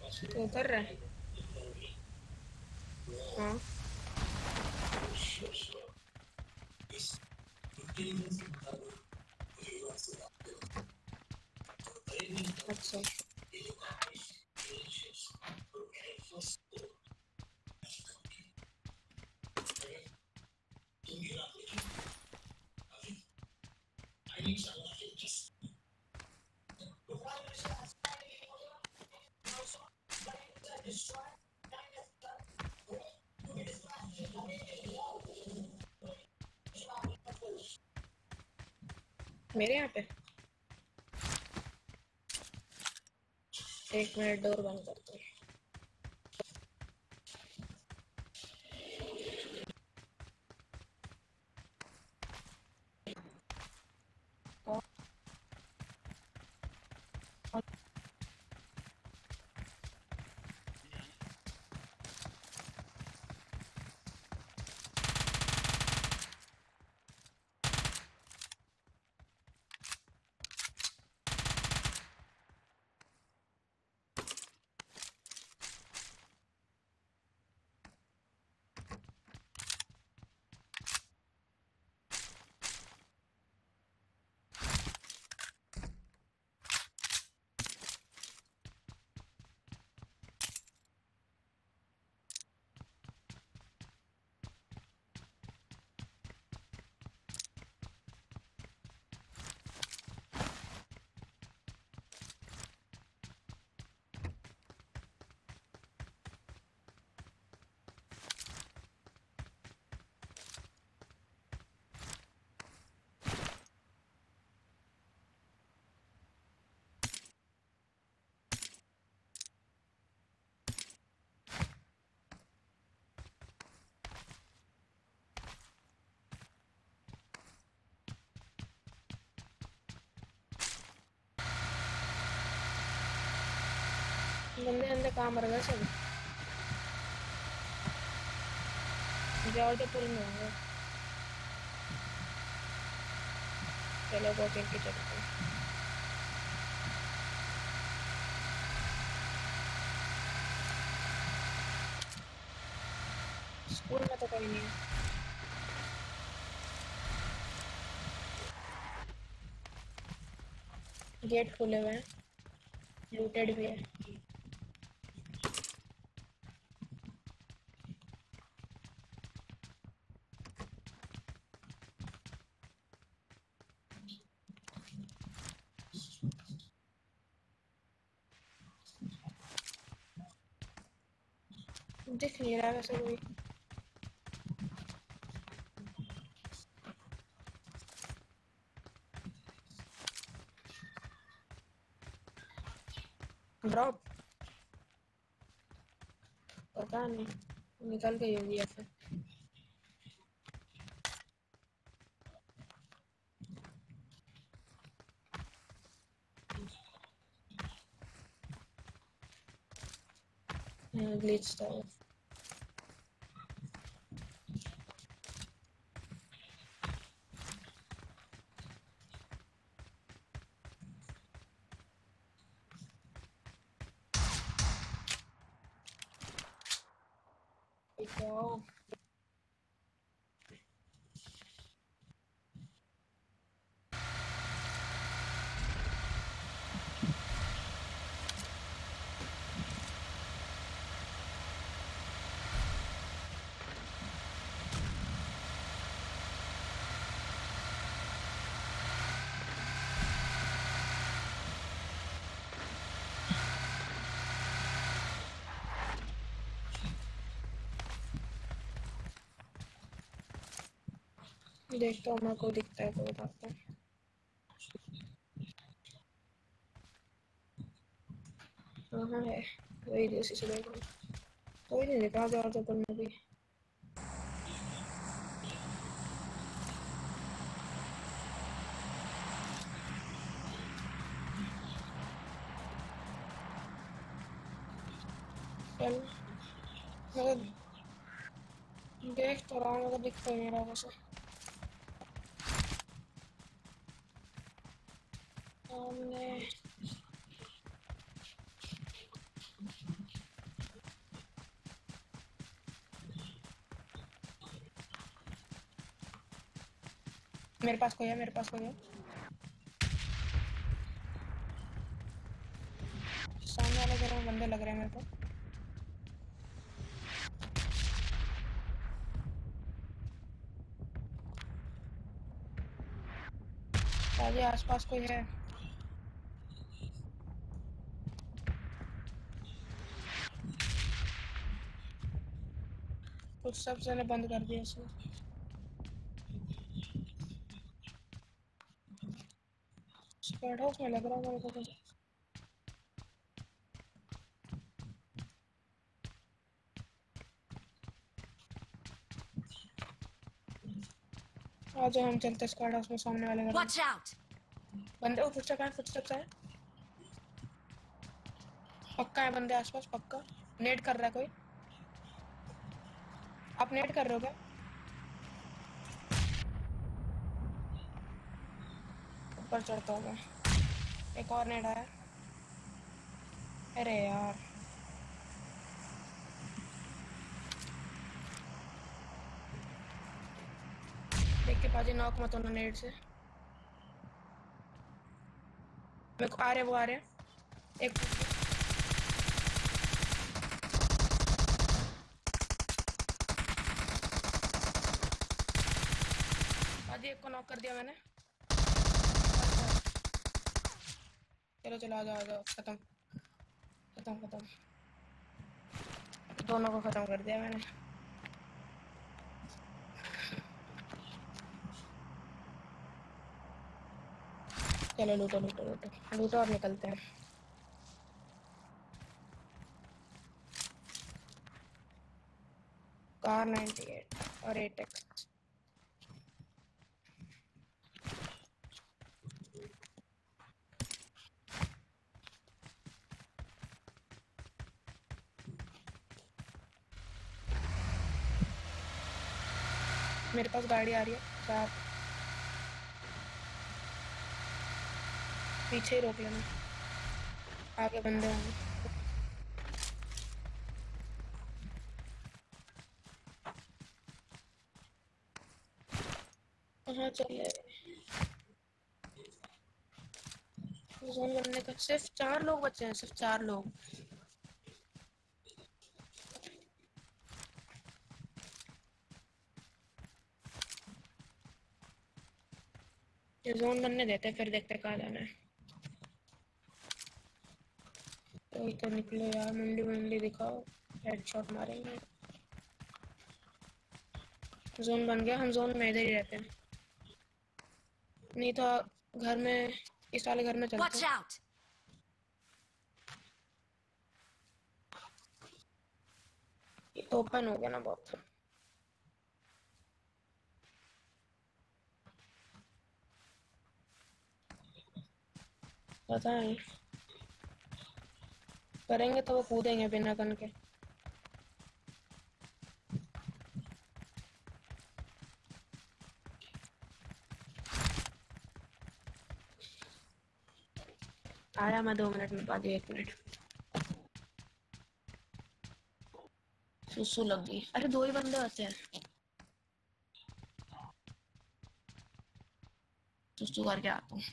तो उतर रहा है। हाँ। अच्छा। मेरे यहाँ पे। एक मिनट, डोर बंद करते हैं। बंदे अंदर काम कर गए सब। जाओ तो पुल में होंगे। चलो वो चल के चलते हैं। स्कूल में तो कोई नहीं है। गेट खुले हुए हैं। लूटेड भी है। दिख नहीं रहा वैसे कोई। ड्रॉप। पता नहीं, निकल गई होगी ऐसे। ग्लिच था वो। जाओ। देखता हूँ, मेरे को दिखता है तो बताता हूँ। हाँ है। वही उसी से देख रहा हूँ। कोई नहीं दिखा, जाओ तो पुल में भी। चल। मतलब देख तो रहा हूँ, मतलब दिख तो नहीं रहा वैसे। सामने। मेरे पास कोई है, मेरे पास कोई है। सामने वाले घर में बंदे लग रहे हैं मेरे को। आगे आसपास कोई है? कुछ सब जने बंद कर दिया इसने। स्क्वाड हाउस में लग रहा है मेरे को कुछ। आज हम चलते स्क्वाड हाउस में, सामने वाले घर में। Watch out! बंदे, वो फुटस्टेप है, फुटस्टेप है। पक्का है बंदे आसपास, पक्का। नेट कर रहा है कोई। आप नेट कर रहे हो क्या? ऊपर चढ़ता हूँ मैं। एक और नेट आया। अरे यार, देख के पाजी नॉक मत होना नेट से। मेरे को आ रहे, वो आ रहे हैं। एक पाजी, एक को नॉक कर दिया मैंने। चलो चलो, आ जाओ आ जाओ। खत्म खत्म खत्म। दोनों को खत्म कर दिया मैंने। चलो लूटो लूटो लूटो लूटो और निकलते हैं। कार 98 और 8x। मेरे पास गाड़ी आ रही है, तो आप पीछे ही रोक लेना, आगे बंदे होंगे। कहाँ चले? जोन बनने का सिर्फ 4 लोग बचे हैं, सिर्फ 4 लोग। ये जोन बनने देते हैं, फिर देखते हैं कहाँ जाना है। कोई तो निकलो यार, मंडी मंडी दिखाओ, हेडशॉट मारेंगे। जोन बन गया, हम जोन में इधर ही रहते हैं। नहीं तो घर में, इस वाले घर में चलते Watch हैं। out! ये तो ओपन हो गया ना बहुत। पता नहीं, करेंगे तो वो कूदेंगे बिना गन के। आया मैं 2 मिनट में, बाद 1 मिनट। सुसु लग गई। अरे 2 ही बंदे होते हैं। सुसु करके आता हूँ।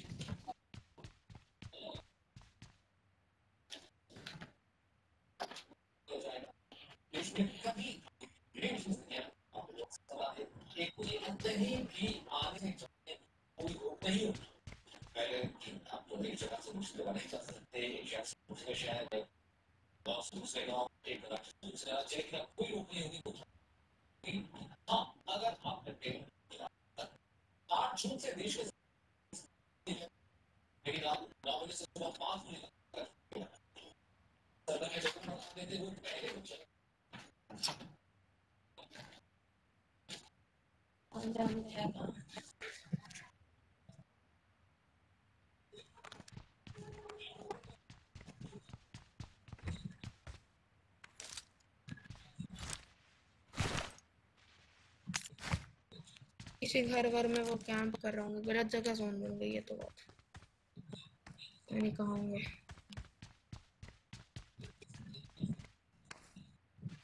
इसी घर घर में वो कैंप कर रहा हूँ। गलत जगह जोन बन गई है तो बहुत। मैं नहीं कहाँ होंगे।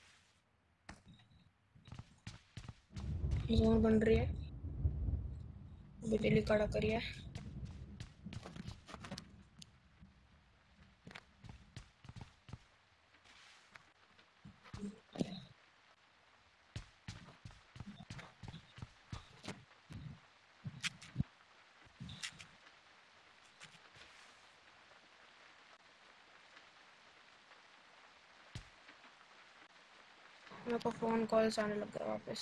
जोन बन रही है। बिजली कड़क रही है। मेरे को फोन कॉल्स आने लग गए वापस।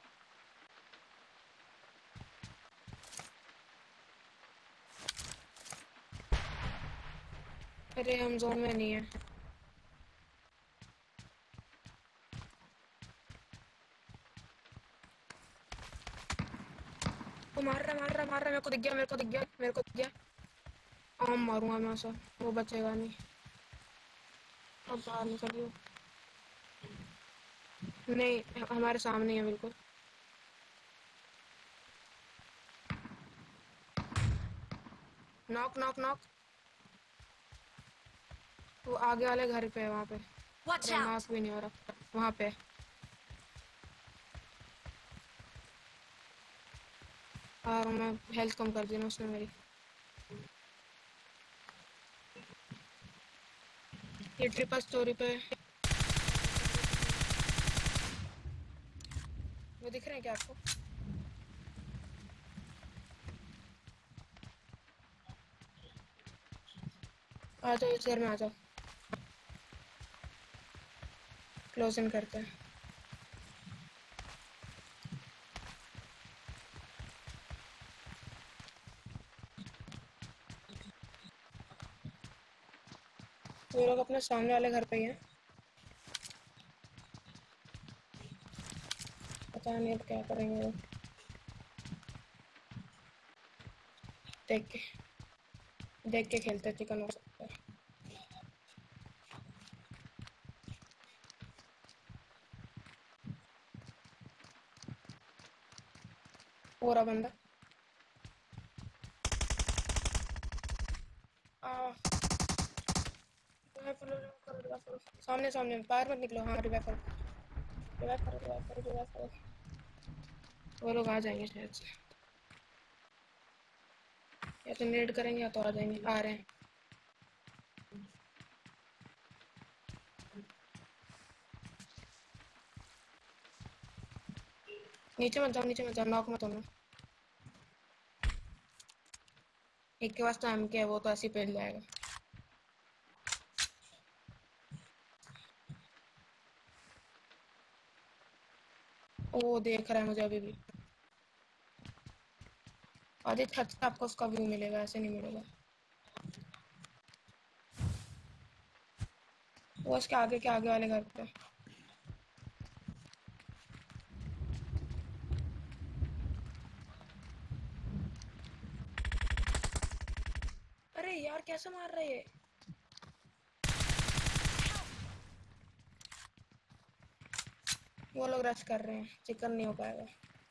अरे हम जोन में नहीं है। वो मार रहा मेरे को दिख गया, मेरे को दिख गया। आम मारूंगा मैं उसे, वो बचेगा नहीं। अब बाहर निकलियो। नहीं, हमारे सामने है बिल्कुल। Knock knock knock. वो आगे वाले घर पे है, वहाँ पे। Watch out! नॉक भी नहीं हो रहा वहाँ पे। और मैं हेल्थ कम कर दी ना उसने मेरी। ये ट्रिपल स्टोरी पे वो दिख रहे हैं क्या आपको? आ जाओ, इस घर में आ जाओ। क्लोज इन करते हैं। वो लोग अपने सामने वाले घर पे ही हैं। पता नहीं अब क्या करेंगे वो। देख के खेलते चिकन हो सकता है। हो रहा बंदा। आ, रिवाइव करो, रिवाइव करो। सामने सामने बाहर मत निकलो। हाँ, रिवाइव करो, रिवाइव करो, रिवाइव करो, रिवाइव करो। वो लोग आ जाएंगे शायद से। या तो नेड करेंगे या तो आ जाएंगे। आ रहे हैं। नीचे मत जाओ, नॉक मत होना। एक के पास तो एम के है, वो तो ऐसे ही पेल जाएगा। वो देख रहा है मुझे अभी भी। आदित्य छत से आपको उसका व्यू मिलेगा, ऐसे नहीं मिलेगा। वो उसके आगे के आगे वाले घर पे। अरे यार कैसे मार रहे हैं? वो लोग रश कर रहे हैं, चिकन नहीं हो पाएगा।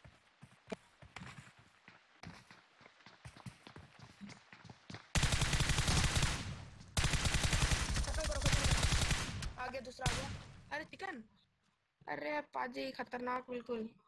खत्म करो, खत्म करो। आगे दूसरा आ गया। अरे चिकन। अरे पाजी खतरनाक बिल्कुल।